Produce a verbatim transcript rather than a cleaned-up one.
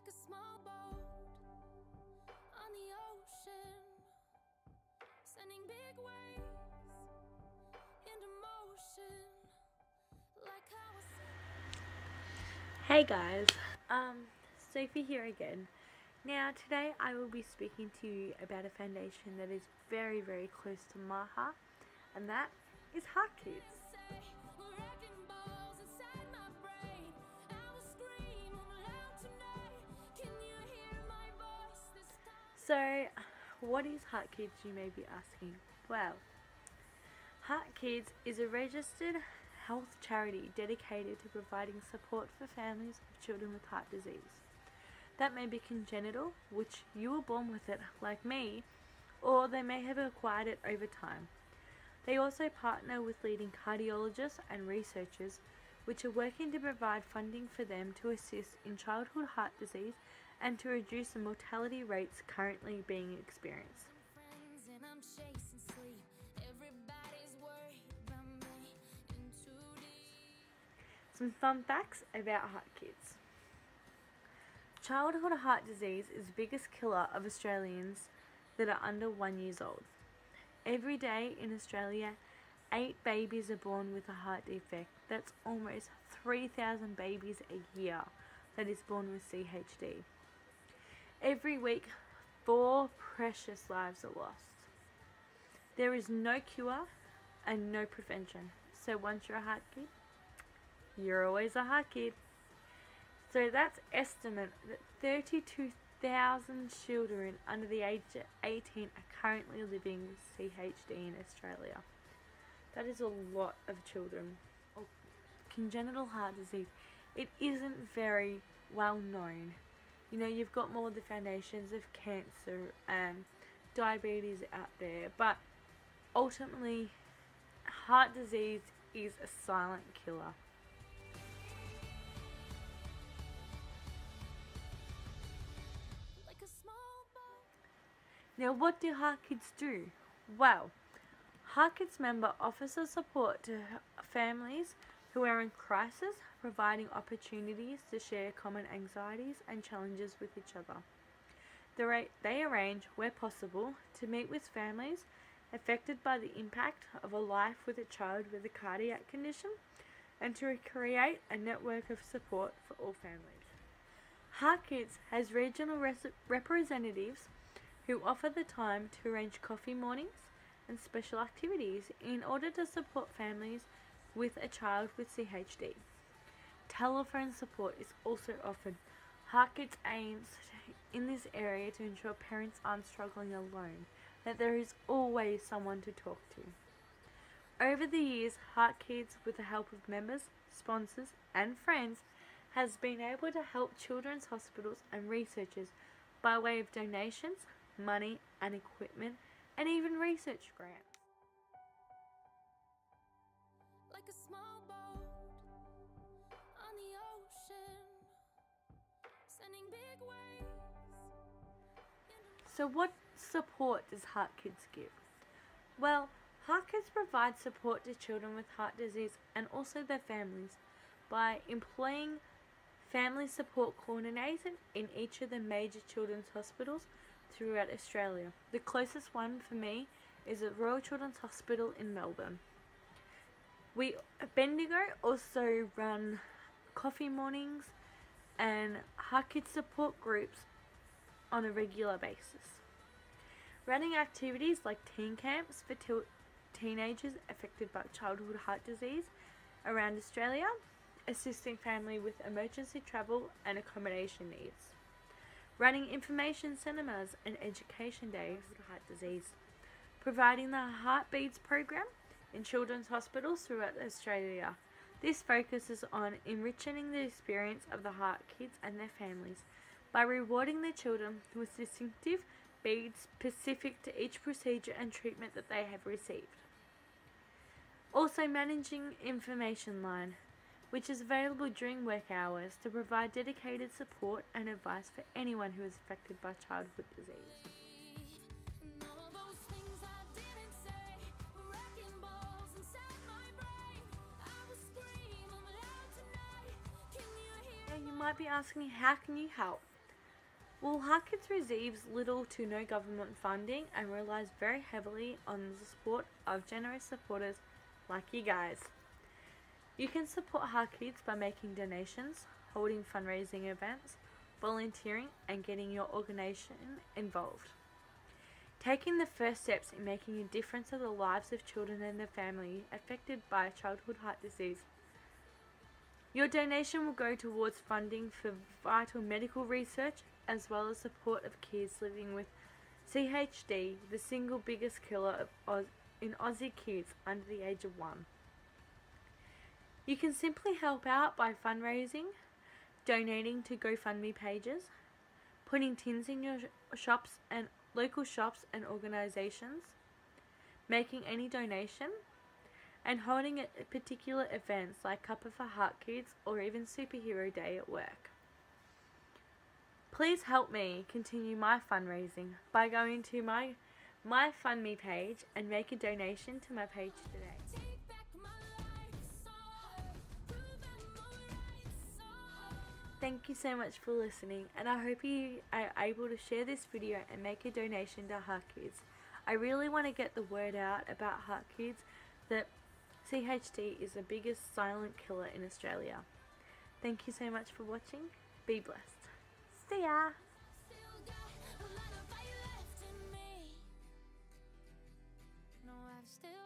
a small boat on the ocean, sending big waves into motion, like how a Hey guys, um, Sophie here again. Now today I will be speaking to you about a foundation that is very very close to my heart, and that is Heartkids. wrecking balls inside my brain. I will scream loud tonight. Can you hear my voice this time? So, what is Heartkids, you may be asking? Well, Heartkids is a registered health charity dedicated to providing support for families of children with heart disease. That may be congenital, which you were born with it, like me, or they may have acquired it over time. They also partner with leading cardiologists and researchers, which are working to provide funding for them to assist in childhood heart disease and to reduce the mortality rates currently being experienced. Friends and I'm chasing sleep. Everybody's worried about me in too deep. Some fun facts about Heartkids. Childhood heart disease is the biggest killer of Australians that are under one years old. Every day in Australia, eight babies are born with a heart defect. That's almost three thousand babies a year that is born with C H D. Every week, four precious lives are lost. There is no cure and no prevention. So once you're a heart kid, you're always a heart kid. So that's estimate that thirty-two thousand children under the age of eighteen are currently living with C H D in Australia. That is a lot of children. Congenital heart disease, it isn't very well known. You know, you've got more of the foundations of cancer and diabetes out there, but ultimately, heart disease is a silent killer. Like a small boat. Now, what do Heartkids do? Well, Heartkids member offers a support to families who are in crisis, providing opportunities to share common anxieties and challenges with each other. They arrange, where possible, to meet with families affected by the impact of a life with a child with a cardiac condition, and to create a network of support for all families. Heartkids has regional res- representatives who offer the time to arrange coffee mornings and special activities in order to support families with a child with C H D. Telephone support is also offered. Heartkids aims in this area to ensure parents aren't struggling alone, that there is always someone to talk to. Over the years, Heartkids, with the help of members, sponsors and friends, has been able to help children's hospitals and researchers by way of donations, money and equipment, and even research grants. Like a small boat on the ocean, sending big waves. So what support does Heartkids give? Well, Heartkids provides support to children with heart disease and also their families by employing family support coordinators in each of the major children's hospitals throughout Australia. The closest one for me is the Royal Children's Hospital in Melbourne. We Bendigo also run coffee mornings and Heartkids support groups on a regular basis, running activities like teen camps for te- teenagers affected by childhood heart disease around Australia, assisting family with emergency travel and accommodation needs, running information cinemas and education days for heart disease, providing the Heartbeats program in children's hospitals throughout Australia. This focuses on enriching the experience of the heart kids and their families by rewarding their children with distinctive beads specific to each procedure and treatment that they have received. Also managing information line, which is available during work hours to provide dedicated support and advice for anyone who is affected by childhood disease. And all those things I didn't say, wrecking balls inside my brain. I will scream loud tonight. Can you hear? Now you might be asking, how can you help? Well, Heartkids receives little to no government funding and relies very heavily on the support of generous supporters like you guys. You can support Heartkids by making donations, holding fundraising events, volunteering, and getting your organisation involved. Taking the first steps in making a difference in the lives of children and their family affected by childhood heart disease. Your donation will go towards funding for vital medical research as well as support of kids living with C H D, the single biggest killer of Oz in Aussie kids under the age of one. You can simply help out by fundraising, donating to GoFundMe pages, putting tins in your shops and local shops and organisations, making any donation, and holding at particular events like Cuppa for Heartkids or even Superhero Day at work. Please help me continue my fundraising by going to my my FundMe page and make a donation to my page today. Take back my life, so prove I'm alright, so Thank you so much for listening, and I hope you are able to share this video and make a donation to Heartkids. I really want to get the word out about Heartkids that C H D is the biggest silent killer in Australia. Thank you so much for watching. Be blessed. See ya! still got a lot of fire left in me. No, I've still